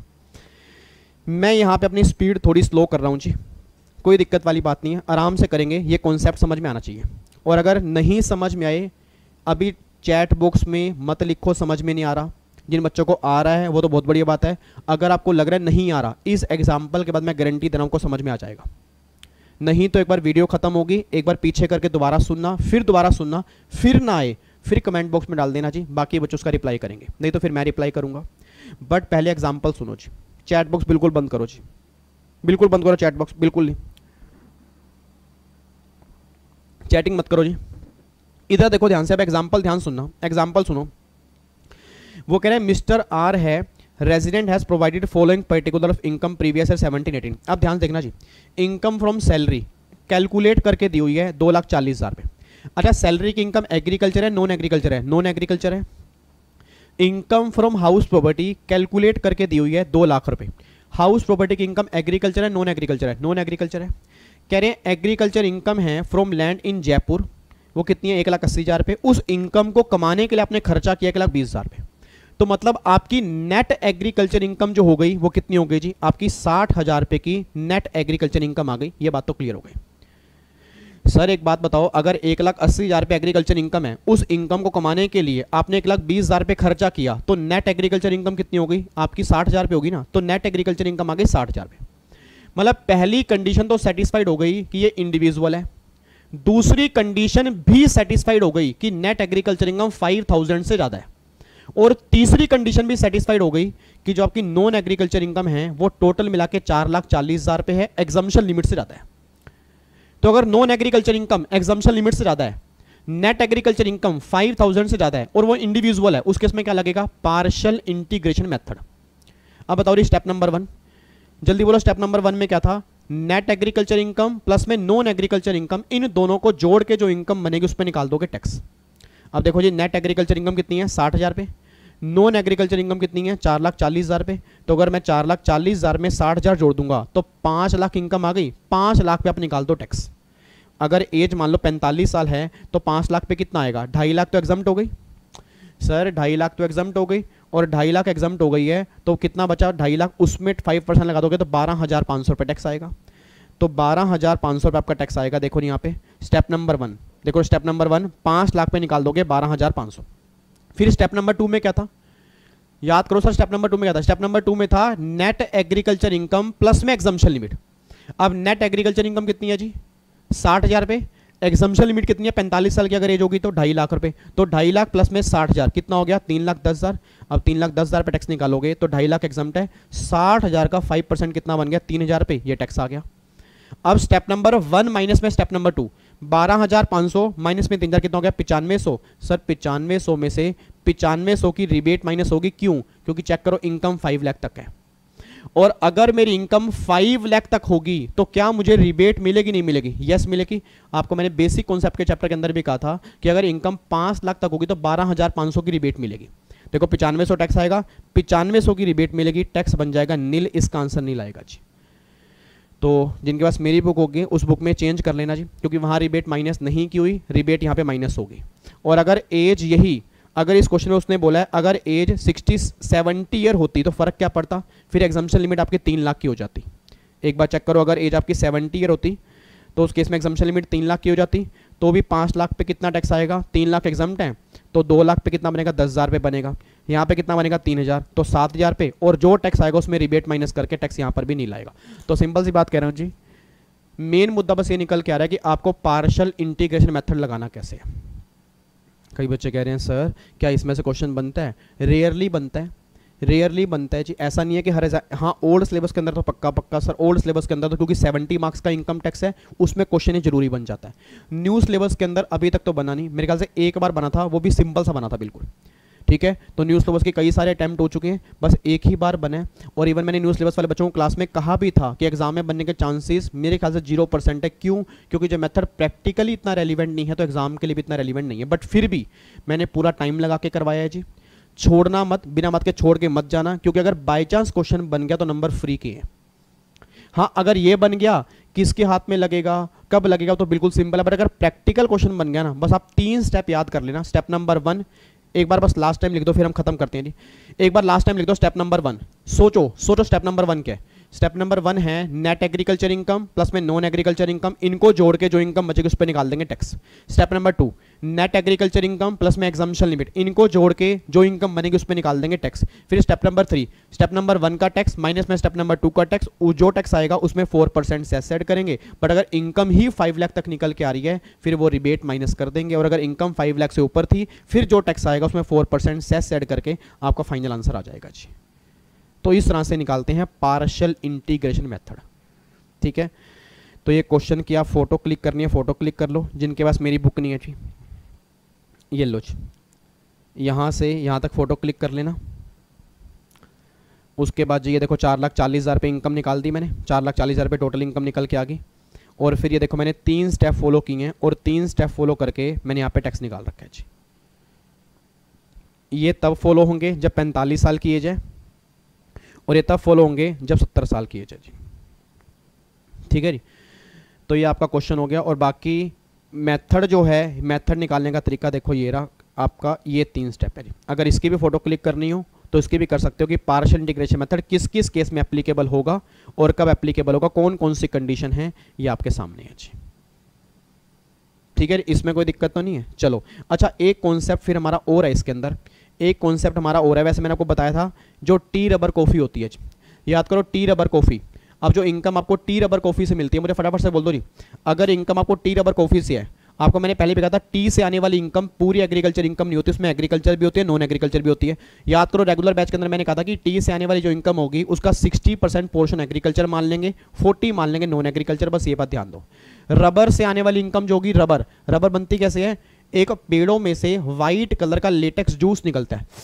A: मैं यहाँ पे अपनी स्पीड थोड़ी स्लो कर रहा हूँ जी, कोई दिक्कत वाली बात नहीं है, आराम से करेंगे, ये कॉन्सेप्ट समझ में आना चाहिए। और अगर नहीं समझ में आए अभी चैट बॉक्स में मत लिखो समझ में नहीं आ रहा। जिन बच्चों को आ रहा है वो तो बहुत बढ़िया बात है, अगर आपको लग रहा है नहीं आ रहा, इस एग्जाम्पल के बाद मैं गारंटी दे रहा हूँ को समझ में आ जाएगा। नहीं तो एक बार वीडियो खत्म होगी, एक बार पीछे करके दोबारा सुनना, फिर दोबारा सुनना, फिर ना आए फिर कमेंट बॉक्स में डाल देना जी, बाकी बच्चों उसका रिप्लाई करेंगे, नहीं तो फिर मैं रिप्लाई करूँगा। बट पहले एग्जाम्पल सुनो जी। चैट बॉक्स बिल्कुल बंद करो जी, बिल्कुल बंद करो चैट बॉक्स, बिल्कुल नहीं, चैटिंग मत करो जी। इधर देखो ध्यान से, अब एग्जांपल ध्यान सुनना, एग्जांपल सुनो। वो कह रहे हैं मिस्टर आर है, resident has provided following particular of income previous year 17-18। अब ध्यान देखना जी, इनकम फ्रॉम सैलरी कैलकुलेट करके दी हुई है 2,40,000 रुपये। अच्छा सैलरी की इनकम एग्रीकल्चर है नॉन एग्रीकल्चर है? नॉन एग्रीकल्चर है। Income from house property calculate करके दी हुई है 2 लाख रुपए। हाउस प्रॉपर्टी की इनकम एग्रीकल्चर है नॉन एग्रीकल्चर है? नॉन एग्रीकल्चर है। कह रहे हैं एग्रीकल्चर इनकम है फ्रॉम लैंड इन जयपुर, वो कितनी है? 1,80,000 रुपये। उस इनकम को कमाने के लिए आपने खर्चा किया 1,20,000 रुपये। तो मतलब आपकी नेट एग्रीकल्चर इनकम जो हो गई वो कितनी हो गई जी? आपकी 60,000 रुपये की नेट एग्रीकल्चर इनकम आ गई। ये बात तो क्लियर हो गई। सर एक बात बताओ, अगर 1,80,000 रुपये एग्रीकल्चर इनकम है, उस इनकम को कमाने के लिए आपने 1,20,000 रुपये खर्चा किया, तो नेट एग्रीकल्चर इनकम कितनी हो गई? आपकी 60,000 रुपये होगी ना, तो नेट एग्रीकल्चर इनकम आ गई 60,000 रुपये। मतलब पहली कंडीशन तो सेटिस्फाइड हो गई कि ये इंडिविजुअल है, दूसरी कंडीशन भी सेटिस्फाइड हो गई कि नेट एग्रीकल्चर इनकम 5,000 से ज्यादा है, और तीसरी कंडीशन भी सेटिस्फाइड हो गई कि जो आपकी नॉन एग्रीकल्चर इनकम है वो टोटल मिला के 4,40,000 रुपये है, एग्जम्पशन लिमिट से ज्यादा है। तो अगर non agriculture income exemption limit से ज्यादा है, नेट एग्रीकल्चर इनकम 5,000 से ज्यादा है और वो इंडिविजुअल है, उस केस में क्या लगेगा? Partial integration method. अब बताओ री स्टेप नंबर 1, जल्दी बोलो। स्टेप नंबर 1 में क्या था? नेट एग्रीकल्चर इनकम प्लस में नॉन एग्रीकल्चर इनकम, इन दोनों को जोड़ के जो इनकम बनेगी उस पर निकाल दोगे टैक्स। अब देखो जी, नेट एग्रीकल्चर इनकम कितनी है? 60,000 रुपये। नॉन एग्रीकल्चर इनकम कितनी है? 4,40,000 रुपये। तो अगर मैं 4,40,000 में 60,000 जोड़ दूंगा तो 5 लाख इनकम आ गई। 5 लाख पे आप निकाल दो टैक्स। अगर एज मान लो 45 साल है तो 5 लाख पे कितना आएगा? 2.5 लाख तो एग्जम्प्ट हो गई। सर 2.5 लाख तो एग्जम्प्ट हो गई, और 2.5 लाख एग्जम्प्ट हो गई है तो कितना बचा? 2.5 लाख, उसमें 5% लगा दोगे तो 12,500 रुपये टैक्स आएगा। तो 12,500 रुपये आपका टैक्स आएगा। देखो यहाँ पे स्टेप नंबर 1, देखो स्टेप नंबर 1 5 लाख पे निकाल दोगे 12,500। फिर स्टेप नंबर 2 में क्या था? याद करो सर, स्टेप नंबर 2 में क्या था? स्टेप नंबर 2 में था नेट एग्रीकल्चर इनकम प्लस में एग्जम्पशन लिमिट। अब नेट एग्रीकल्चर इनकम कितनी है जी? 60,000 रुपये। एग्जम्पशन लिमिट कितनी है? 45 साल की अगर एज होगी तो 2.5 लाख रुपए। तो 2.5 लाख प्लस में 60,000 कितना हो गया? 3,10,000। अब 3,10,000 पे टैक्स निकालोगे तो 2.5 लाख एग्जम्प्ट है। 60,000 का 5% कितना बन गया? 3,000 रुपये, ये टैक्स आ गया। अब स्टेप नंबर 1 माइनस में स्टेप नंबर 2, 12,500 माइनस में 3,000 कितना हो गया? 9500। सर 9500 में से 9500 की रिबेट माइनस होगी, क्यों? क्योंकि चेक करो इनकम 5 लाख तक है, और अगर मेरी इनकम 5 लाख तक होगी तो क्या मुझे रिबेट मिलेगी नहीं मिलेगी? यस मिलेगी। आपको मैंने बेसिक कॉन्सेप्ट के चैप्टर के अंदर भी कहा था कि अगर इनकम 5 लाख तक होगी तो 12,500 की रिबेट मिलेगी। देखो 9500 टैक्स आएगा, 9500 की रिबेट मिलेगी, टैक्स बन जाएगा नील, इसका आंसर नील आएगा जी। तो जिनके पास मेरी बुक होगी उस बुक में चेंज कर लेना जी, क्योंकि वहाँ रिबेट माइनस नहीं की हुई, रिबेट यहाँ पे माइनस होगी। और अगर एज यही, अगर इस क्वेश्चन में उसने बोला है अगर एज 60-70 ईयर होती तो फ़र्क क्या पड़ता, फिर एग्जाम्पशन लिमिट आपकी 3 लाख की हो जाती। एक बार चेक करो, अगर एज आपकी 70 ईयर होती तो उस केस में एग्जाम्पशन लिमिट 3 लाख की हो जाती, तो भी 5 लाख पे कितना टैक्स आएगा, 3 लाख एग्जाम्प्ट है, तो 2 लाख पे कितना बनेगा, 10,000 पे बनेगा। यहाँ पे कितना बनेगा, 3,000, तो 7,000 पे, और जो टैक्स आएगा उसमें रिबेट माइनस करके टैक्स यहाँ पर भी नहीं लाएगा। तो सिंपल सी बात कह रहा हूँ जी, मेन मुद्दा बस ये निकल के आ रहा है कि आपको पार्शियल इंटीग्रेशन मेथड लगाना कैसे है। कई बच्चे कह रहे हैं सर क्या इसमें से क्वेश्चन बनता है, रेयरली बनता है, रेयरली बनता है जी, ऐसा नहीं है कि हर, हाँ ओल्ड सिलेबस के अंदर तो पक्का सर, ओल्ड सिलेबस के अंदर तो क्योंकि 70 मार्क्स का इनकम टैक्स है उसमें क्वेश्चन ही जरूरी बन जाता है। न्यू सिलेबस के अंदर अभी तक तो बना नहीं, मेरे ख्याल से एक बार बना था, वो भी सिंपल सा बना था बिल्कुल, ठीक है। तो न्यू सिलेबस के कई सारे अटैम्प्ट हो चुके हैं, बस एक ही बार बने। और इवन मैंने न्यू सिलेबस वाले बच्चों को क्लास में कहा भी था कि एग्जाम में बनने के चांसेस मेरे ख्याल से 0% है। क्यों? क्योंकि जो मेथड प्रैक्टिकली इतना रेलिवेंट नहीं है तो एग्जाम के लिए भी इतना रेलिवेंट नहीं है, बट फिर भी मैंने पूरा टाइम लगा के करवाया है जी। छोड़ना मत, बिना मत के छोड़ के मत जाना, क्योंकि अगर बाई चांस क्वेश्चन बन गया तो नंबर फ्री के हैं। हाँ अगर ये बन गया किसके हाथ में लगेगा, कब लगेगा, तो बिल्कुल सिंपल है, बट अगर प्रैक्टिकल क्वेश्चन बन गया ना, बस आप 3 स्टेप याद कर लेना। स्टेप नंबर 1 एक बार बस लास्ट टाइम लिख दो, फिर हम खत्म करते हैं जी। एक बार लास्ट टाइम लिख दो स्टेप नंबर 1, सोचो स्टेप नंबर 1 क्या है। स्टेप नंबर 1 है नेट एग्रीकल्चर इनकम प्लस में नॉन एग्रीकल्चर इनकम, इनको जोड़ के जो इनकम बचेगी उस पर निकाल देंगे tax. Step number 2 net agriculture income plus में एग्जाम्पशन लिमिट, इनको जोड़ के जो इनकम बनेगी उस पर निकाल देंगे टैक्स। फिर स्टेप नंबर 3 स्टेप नंबर 1 का टैक्स माइनस में स्टेप नंबर 2 का टैक्स, जो टैक्स आएगा उसमें 4% सेस ऐड करेंगे। बट अगर इनकम ही 5 लाख तक निकल के आ रही है फिर वो रिबेट माइनस कर देंगे, और अगर इनकम 5 लाख से ऊपर थी फिर जो टैक्स आएगा उसमें 4% सेस ऐड करके आपका फाइनल आंसर आ जाएगा जी। तो इस तरह से निकालते हैं पार्शियल इंटीग्रेशन मेथड, ठीक है। तो ये क्वेश्चन की आप फोटो क्लिक करनी है, फोटो क्लिक कर लो, जिनके पास मेरी बुक नहीं है जी ये लो जी, यहाँ से यहाँ तक फोटो क्लिक कर लेना। उसके बाद जी ये देखो 4,40,000 पे इनकम निकाल दी मैंने, 4,40,000 पे टोटल इनकम निकल के आ गई। और फिर ये देखो मैंने 3 स्टेप फॉलो किए हैं, और 3 स्टेप फॉलो करके मैंने यहाँ पे टैक्स निकाल रखा है जी। ये तब फॉलो होंगे जब 45 साल की एज है, और ये तब फॉलो होंगे जब 70 साल की एज है जी, ठीक है जी। तो ये आपका क्वेश्चन हो गया। और बाकी मेथड जो है, मेथड निकालने का तरीका देखो ये रहा आपका, ये 3 स्टेप है जी। अगर इसकी भी फोटो क्लिक करनी हो तो इसकी भी कर सकते हो कि पार्शियल इंटीग्रेशन मेथड किस किस केस में एप्लीकेबल होगा और कब एप्लीकेबल होगा, कौन कौन सी कंडीशन है, ये आपके सामने है जी, ठीक है। इसमें कोई दिक्कत तो नहीं है। चलो अच्छा, एक कॉन्सेप्ट फिर हमारा और है इसके अंदर, एक कॉन्सेप्ट हमारा और है। वैसे मैंने आपको बताया था जो टी रबर कॉफ़ी होती है, याद करो टी रबर कॉफ़ी। अब जो इनकम आपको टी रबर कॉफ़ी से मिलती है, मुझे फटाफट से बोल दो जी, अगर इनकम आपको टी रबर कॉफ़ी से है, आपको मैंने पहले भी कहा था टी से आने वाली इनकम पूरी एग्रीकल्चर इनकम नहीं होती, उसमें एग्रीकल्चर भी होती है, नॉन एग्रीकल्चर भी होती है। याद करो रेगुलर बैच के अंदर मैंने कहा था कि टी से आने वाली जो इनकम होगी उसका 60% पोर्शन एग्रीकल्चर मान लेंगे, 40 मान लेंगे नॉन एग्रीकल्चर। बस ये बात ध्यान दो। रबर से आने वाली इनकम जो होगी, रबर रबर बनती कैसे है, एक पेड़ों में से वाइट कलर का लेटेक्स जूस निकलता है।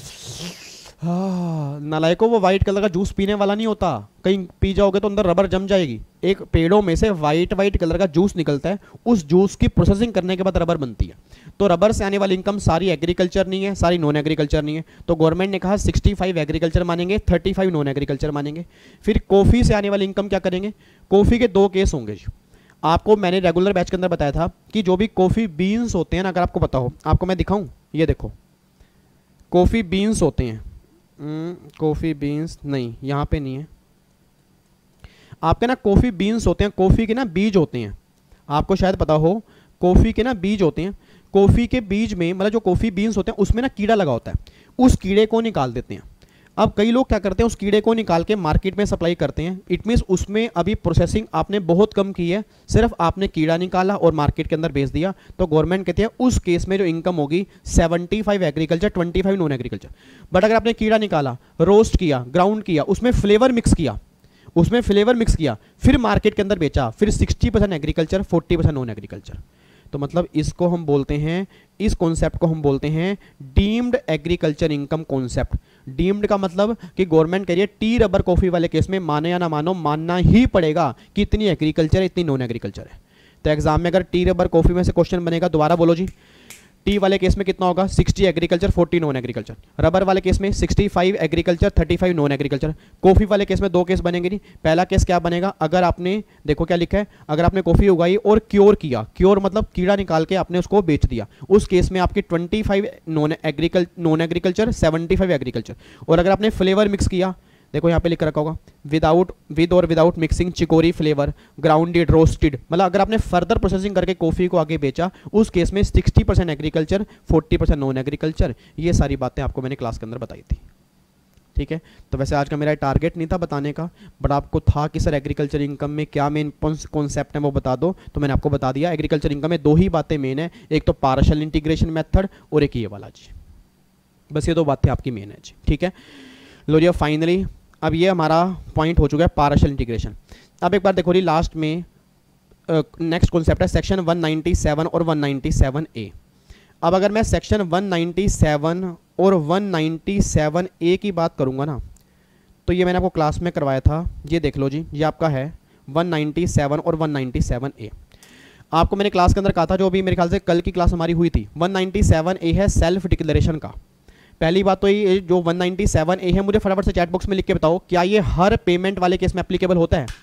A: नालायको, वो वाइट कलर का जूस पीने वाला नहीं होता, कहीं पी जाओगे तो अंदर रबर जम जाएगी। एक पेड़ों में से वाइट कलर का जूस निकलता है, उस जूस की प्रोसेसिंग करने के बाद रबर बनती है। तो रबर से आने वाली इनकम सारी एग्रीकल्चर नहीं है, सारी नॉन एग्रीकल्चर नहीं है। तो गवर्नमेंट ने कहा 65 एग्रीकल्चर मानेंगे, 35 नॉन एग्रीकल्चर मानेंगे। फिर कॉफ़ी से आने वाली इनकम क्या करेंगे, कॉफ़ी के 2 केस होंगे। आपको मैंने रेगुलर बैच के अंदर बताया था कि जो भी कॉफ़ी बीन्स होते हैं ना, अगर आपको पता हो, आपको मैं दिखाऊं, ये देखो कॉफ़ी बीन्स होते हैं, कॉफ़ी बीन्स नहीं, यहाँ पे नहीं है आपके ना, कॉफ़ी बीन्स होते हैं, कॉफ़ी के ना बीज होते हैं, आपको शायद पता हो, कॉफ़ी के ना बीज होते हैं। कॉफ़ी के बीज में मतलब जो कॉफ़ी बीन्स होते हैं उसमें ना कीड़ा लगा होता है, उस कीड़े को निकाल देते हैं। अब कई लोग क्या करते हैं, उस कीड़े को निकाल के मार्केट में सप्लाई करते हैं। इट मीन्स उसमें अभी प्रोसेसिंग आपने बहुत कम की है, सिर्फ आपने कीड़ा निकाला और मार्केट के अंदर बेच दिया। तो गवर्नमेंट कहती है उस केस में जो इनकम होगी 75 एग्रीकल्चर, 25 नॉन एग्रीकल्चर। बट अगर आपने कीड़ा निकाला, रोस्ट किया, ग्राउंड किया, उसमें फ्लेवर मिक्स किया, फिर मार्केट के अंदर बेचा, फिर 60% एग्रीकल्चर, 40% नॉन एग्रीकल्चर। तो मतलब इसको हम बोलते हैं, इस कॉन्सेप्ट को हम बोलते हैं deemed agriculture income concept. Deemed का मतलब कि गवर्नमेंट कह रही है टी रबर कॉफी वाले केस में माने या ना मानो, मानना ही पड़ेगा कि इतनी एग्रीकल्चर है, इतनी नॉन एग्रीकल्चर है। तो एग्जाम में अगर टी रबर कॉफी में से क्वेश्चन बनेगा, दोबारा बोलो जी, टी वाले केस में कितना होगा 60 एग्रीकल्चर 40 नॉन एग्रीकल्चर, रबर वाले केस में 65 एग्रीकल्चर 35 नॉन एग्रीकल्चर। कॉफी वाले केस में दो केस बनेंगे नहीं। पहला केस क्या बनेगा, अगर आपने देखो क्या लिखा है, अगर आपने कॉफी उगाई और क्योर किया, क्योर मतलब कीड़ा निकाल के आपने उसको बेच दिया, उस केस में आपके 25 नॉन एग्रीकल्चर 75 एग्रीकल्चर। और अगर आपने फ्लेवर मिक्स किया, देखो यहाँ पे लिख रखा होगा विद और without mixing chicory flavour grounded roasted, मतलब अगर आपने फर्दर प्रोसेसिंग करके कॉफ़ी को आगे बेचा, उस केस में 60% एग्रीकल्चर 40% नॉन एग्रीकल्चर। ये सारी बातें आपको मैंने क्लास के अंदर बताई थी, ठीक है। तो वैसे आज का मेरा टारगेट नहीं था बताने का, बट आपको था कि सर एग्रीकल्चर इनकम में क्या मेन कॉन्सेप्ट है वो बता दो, तो मैंने आपको बता दिया। एग्रीकल्चर इनकम में दो ही बातें मेन है, एक तो पार्शियल इंटीग्रेशन मेथड और एक ये वाला जी, बस ये दो बातें आपकी मेन है जी, ठीक है। लो जी फाइनली अब ये हमारा पॉइंट हो चुका है पार्शियल इंटीग्रेशन। अब एक बार देखो जी लास्ट में नेक्स्ट कॉन्सेप्ट है सेक्शन 197 और 197A। अब अगर मैं सेक्शन 197 और 197A की बात करूंगा ना, तो ये मैंने आपको क्लास में करवाया था, ये देख लो जी, ये आपका है 197 और 197A। आपको मैंने क्लास के अंदर कहा था, जो अभी मेरे ख्याल से कल की क्लास हमारी हुई थी, 197A है सेल्फ डिक्लेरेशन का। पहली बात तो ये जो 197A है, मुझे फटाफट से चैट बॉक्स में लिख के बताओ, क्या ये हर पेमेंट वाले केस में एप्लीकेबल होता है?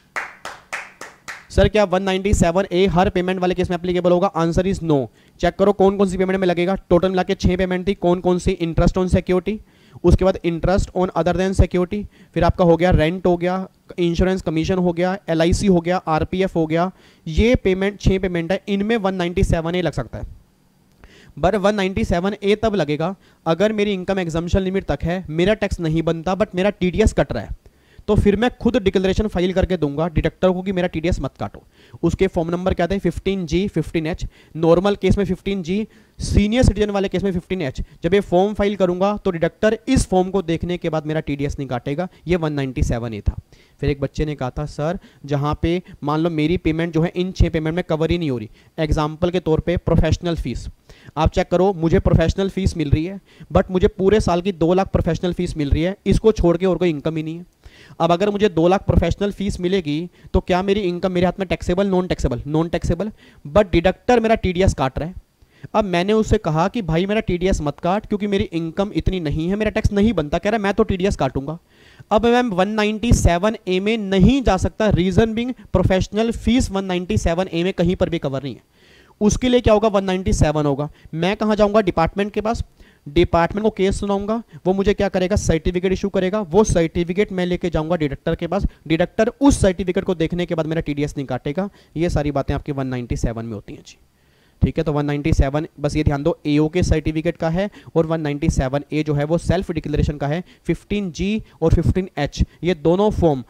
A: सर क्या 197A हर पेमेंट वाले केस में एप्लीकेबल होगा? Answer is no. चेक करो कौन कौन सी पेमेंट में लगेगा। टोटल मिला के 6 पेमेंट थी। कौन कौन सी? इंटरेस्ट ऑन सिक्योरिटी, उसके बाद interest on other than security, फिर आपका हो गया रेंट हो गया, इंश्योरेंस कमीशन हो गया, LIC हो गया, RPF हो गया। ये पेमेंट 6 पेमेंट है, इनमें 197A लग सकता है। बट 197A तब लगेगा अगर मेरी इनकम एग्जम्पशन लिमिट तक है, मेरा टैक्स नहीं बनता बट मेरा TDS कट रहा है, तो फिर मैं खुद डिक्लेरेशन फाइल करके दूंगा डिडक्टर को कि मेरा TDS मत काटो। उसके फॉर्म नंबर क्या थे? 15G 15H, नॉर्मल केस में 15G, सीनियर सिटीजन वाले केस में 15H। जब ये फॉर्म फाइल करूंगा तो डिडक्टर इस फॉर्म को देखने के बाद मेरा TDS नहीं काटेगा। ये 197A था। फिर एक बच्चे ने कहा था सर जहां पे मान लो मेरी पेमेंट जो है इन 6 पेमेंट में कवर ही नहीं हो रही, एग्जाम्पल के तौर पे प्रोफेशनल फीस, आप चेक करो मुझे प्रोफेशनल फीस मिल रही है बट मुझे पूरे साल की 2 लाख प्रोफेशनल फीस मिल रही है, इसको छोड़ के और कोई इनकम ही नहीं है। अब अगर मुझे 2 लाख प्रोफेशनल फीस मिलेगी तो क्या मेरी इनकम मेरे हाथ में taxable non taxable? Non taxable, but deductor मेरा TDS काट रहा है। अब मैंने उससे कहा कि भाई मेरा TDS मत काट क्योंकि मेरी इनकम इतनी नहीं है, मेरा टैक्स नहीं बनता। कह रहा है मैं तो TDS काटूंगा। अब मैं 197A में नहीं जा सकता, reason being professional fees 197A में कहीं पर भी कवर नहीं है। उसके लिए क्या होगा? 197 होगा। मैं कहाँ जाऊंगा? डिपार्टमेंट के पास। डिपार्टमेंट को केस सुनाऊंगा, वो मुझे क्या करेगा? सर्टिफिकेट इशू करेगा। वो सर्टिफिकेट मैं लेके जाऊंगा डिडक्टर के पास, डिडक्टर उस सर्टिफिकेट को देखने के बाद मेरा TDS नहीं काटेगा। ये सारी बातें आपकी 197 में होती हैं जी, ठीक है। तो 197 बस ये ध्यान दो AO के सर्टिफिकेट का है, और 197A जो है वो सेल्फ डिक्लेरेशन का है। 15G और 15H ये दोनों फॉर्म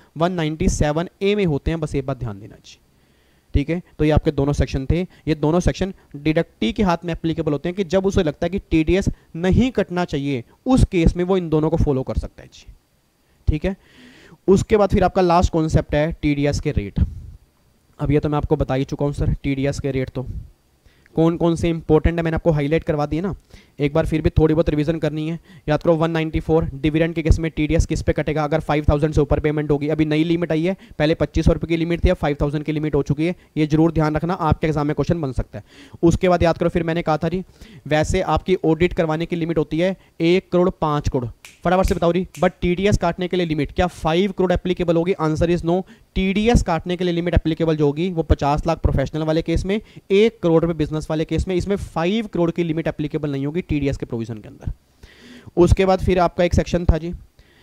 A: 197A में होते हैं, बस ये बात ध्यान देना जी, ठीक है। तो ये आपके दोनों सेक्शन थे। ये दोनों सेक्शन डिडक्टी के हाथ में एप्लीकेबल होते हैं कि जब उसे लगता है कि TDS नहीं कटना चाहिए, उस केस में वो इन दोनों को फॉलो कर सकता है जी, ठीक है। उसके बाद फिर आपका लास्ट कॉन्सेप्ट है TDS के रेट। अब ये तो मैं आपको बता ही चुका हूँ सर, TDS के रेट तो कौन कौन से इंपॉर्टेंट है मैंने आपको हाईलाइट करवा दिए ना। एक बार फिर भी थोड़ी बहुत रिवीजन करनी है। याद करो 194 डिविडेंड के केस में TDS किस पे कटेगा? अगर 5000 से ऊपर पेमेंट होगी। अभी नई लिमिट आई है, पहले 2500 रुपये की लिमिट थी, अब 5000 की लिमिट हो चुकी है। ये जरूर ध्यान रखना, आपके एग्जाम में क्वेश्चन बन सकता है। उसके बाद याद करो फिर मैंने कहा था जी वैसे आपकी ऑडिट करवाने की लिमिट होती है 1 करोड़ 5 करोड़। फटाफट से बताओ जी, बट TDS काटने के लिए लिमिट क्या 5 करोड़ एप्लीकेबल होगी? Answer is no. TDS काटने के लिए लिमिट एप्लीकेबल जो होगी वो 50 लाख प्रोफेशनल वाले केस में, 1 करोड़ रुपए बिजनेस वाले केस में। इसमें 5 करोड़ की लिमिट एप्लीकेबल नहीं होगी TDS के प्रोविजन के अंदर। उसके बाद फिर आपका एक सेक्शन था जी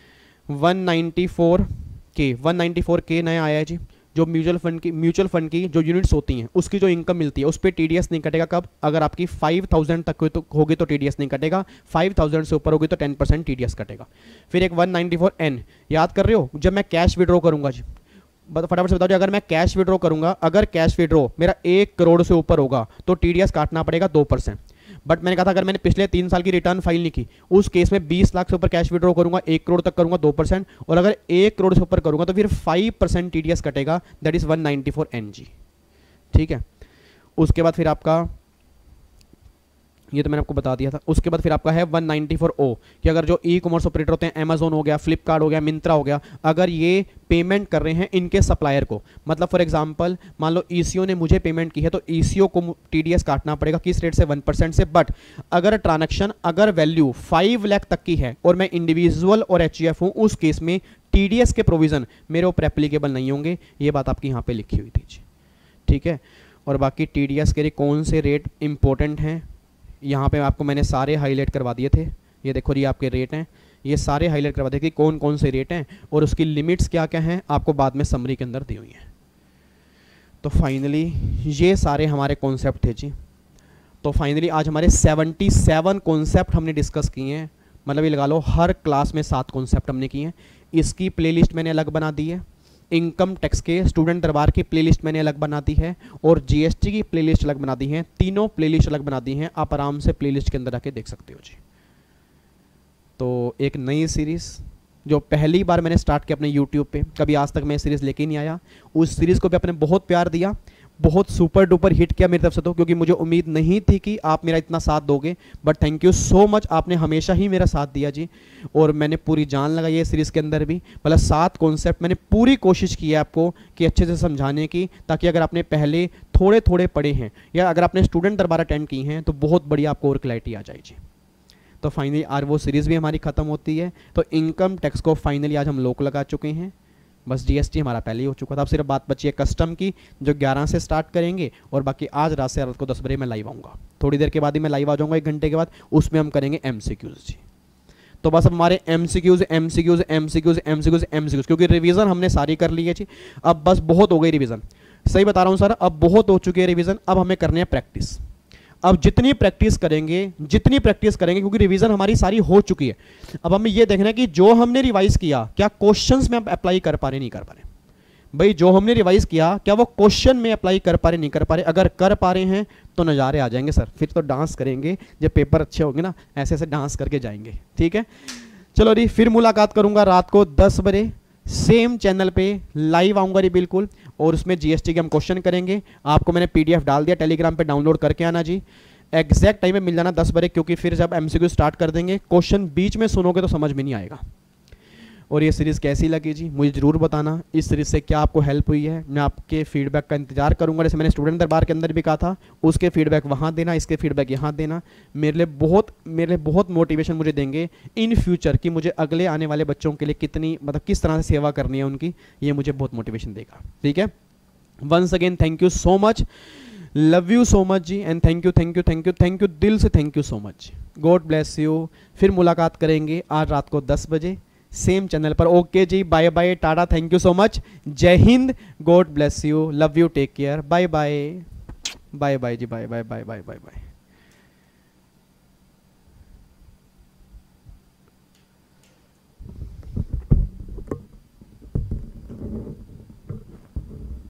A: 194K नया आया है जी, जो म्यूचुअल फंड की जो यूनिट्स होती हैं उसकी जो इनकम मिलती है उस पर TDS नहीं कटेगा। कब? अगर आपकी 5000 तक होगी तो TDS नहीं कटेगा, 5000 से ऊपर होगी तो 10% TDS कटेगा। फिर एक 194N याद कर रहे हो, जब मैं कैश विड्रॉ करूंगा जी, फटाफट से बताओ जी, अगर मैं कैश विड्रॉ करूंगा, अगर कैश विड्रॉ मेरा 1 करोड़ से ऊपर होगा तो TDS काटना पड़ेगा 2%। बट मैंने कहा था अगर मैंने पिछले 3 साल की रिटर्न फाइल नहीं की, उस केस में 20 लाख से ऊपर कैश विड्रॉ करूंगा, 1 करोड़ तक करूंगा 2%, और अगर 1 करोड़ से ऊपर करूंगा तो फिर 5% TDS कटेगा, दैट इज 194NG, ठीक है। उसके बाद फिर आपका ये तो मैंने आपको बता दिया था। उसके बाद फिर आपका है 194O कि अगर जो ई कॉमर्स ऑपरेटर होते हैं, अमेजोन हो गया, फ्लिपकार्ट हो गया, मिंत्रा हो गया, अगर ये पेमेंट कर रहे हैं इनके सप्लायर को, मतलब फॉर एग्जांपल मान लो ईसीओ ने मुझे पेमेंट की है तो ईसीओ को टीडीएस काटना पड़ेगा किस रेट से, 1% से। बट अगर ट्रांजैक्शन अगर वैल्यू 5 लाख तक की है और मैं इंडिविजुअल और एचईएफ हूं, उस केस में टीडीएस के प्रोविजन मेरे ऊपर एप्लीकेबल नहीं होंगे। ये बात आपकी यहाँ पे लिखी हुई थी जी, ठीक है। और बाकी टीडीएस के लिए कौन से रेट इंपॉर्टेंट हैं यहाँ पे आपको मैंने सारे हाईलाइट करवा दिए थे। ये देखो ये आपके रेट हैं, ये सारे हाईलाइट करवा दिए कि कौन कौन से रेट हैं और उसकी लिमिट्स क्या क्या हैं, आपको बाद में समरी के अंदर दी हुई हैं। तो फाइनली ये सारे हमारे कॉन्सेप्ट थे जी। तो फाइनली आज हमारे 77 कॉन्सेप्ट हमने डिस्कस किए हैं, मतलब ये लगा लो हर क्लास में 7 कॉन्सेप्ट हमने किए हैं। इसकी प्लेलिस्ट मैंने अलग बना दी है, इनकम टैक्स के स्टूडेंट दरबार की प्लेलिस्ट मैंने अलग बना दी है और जीएसटी की प्लेलिस्ट अलग बना दी है। तीनों प्लेलिस्ट अलग बना दी हैं, आप आराम से प्लेलिस्ट के अंदर आके देख सकते हो जी। तो एक नई सीरीज़ जो पहली बार मैंने स्टार्ट किया अपने यूट्यूब पे, कभी आज तक मैं सीरीज़ लेके नहीं आया, उस सीरीज़ को भी आपने बहुत प्यार दिया, बहुत सुपर डुपर हिट किया मेरी तरफ से तो, क्योंकि मुझे उम्मीद नहीं थी कि आप मेरा इतना साथ दोगे। But thank you so much, आपने हमेशा ही मेरा साथ दिया जी। और मैंने पूरी जान लगाई है सीरीज़ के अंदर भी, मतलब 7 कॉन्सेप्ट मैंने पूरी कोशिश की है आपको कि अच्छे से समझाने की, ताकि अगर आपने पहले थोड़े थोड़े पढ़े हैं या अगर आपने स्टूडेंट दरबार अटेंड की हैं तो बहुत बढ़िया आपको और क्लैरिटी आ जाए जी। तो फाइनली आज वो सीरीज़ भी हमारी ख़त्म होती है। तो इनकम टैक्स को फाइनली आज हम लोक लगा चुके हैं, बस जीएसटी हमारा पहले ही हो चुका था। अब सिर्फ बात बची है कस्टम की, जो 11 से स्टार्ट करेंगे और बाकी आज रात से रात को 10 बजे मैं लाइव आऊँगा। थोड़ी देर के बाद ही मैं लाइव आ जाऊँगा, 1 घंटे के बाद, उसमें हम करेंगे एमसीक्यूज़ जी। तो बस अब हमारे एमसीक्यूज़, क्योंकि रिवीजन हमने सारी कर ली है जी। अब बस बहुत हो गई रिवीजन, सही बता रहा हूँ सर, अब बहुत हो चुकी है रिवीजन। अब हमें करनी है प्रैक्टिस। अब जितनी प्रैक्टिस करेंगे क्योंकि रिवीजन हमारी सारी हो चुकी है, अब हमें ये देखना है कि जो हमने रिवाइज किया क्या क्वेश्चंस में अप्लाई कर पा रहे नहीं कर पा रहे। भाई जो हमने रिवाइज किया क्या वो क्वेश्चन में अप्लाई कर पा रहे नहीं कर पा रहे। अगर कर पा रहे हैं तो नज़ारे आ जाएंगे सर, फिर तो डांस करेंगे जब पेपर अच्छे होंगे ना, ऐसे ऐसे डांस करके जाएंगे, ठीक है। चलो जी, फिर मुलाकात करूंगा रात को 10 बजे सेम चैनल पे लाइव आऊँगा जी बिल्कुल, और उसमें जीएसटी के हम क्वेश्चन करेंगे। आपको मैंने पीडीएफ डाल दिया, टेलीग्राम पे डाउनलोड करके आना जी। एग्जैक्ट टाइम में मिल जाना 10 बजे, क्योंकि फिर जब एमसीक्यू स्टार्ट कर देंगे क्वेश्चन बीच में सुनोगे तो समझ में नहीं आएगा। और ये सीरीज़ कैसी लगी जी मुझे ज़रूर बताना, इस सीरीज़ से क्या आपको हेल्प हुई है। मैं आपके फीडबैक का इंतजार करूंगा, जैसे मैंने स्टूडेंट दरबार के अंदर भी कहा था, उसके फीडबैक वहाँ देना, इसके फीडबैक यहाँ देना। मेरे लिए बहुत मोटिवेशन मुझे देंगे इन फ्यूचर कि मुझे अगले आने वाले बच्चों के लिए कितनी, मतलब किस तरह से सेवा करनी है उनकी, ये मुझे बहुत मोटिवेशन देगा, ठीक है। Once again thank you so much, love you so much जी, एंड थैंक यू दिल से, thank you so much. God bless you. फिर मुलाकात करेंगे आज रात को 10 बजे सेम चैनल पर। ओके जी, bye bye, tata, thank you so much, जय हिंद, God bless you, love you, take care, bye bye, bye bye जी, bye bye bye bye bye bye.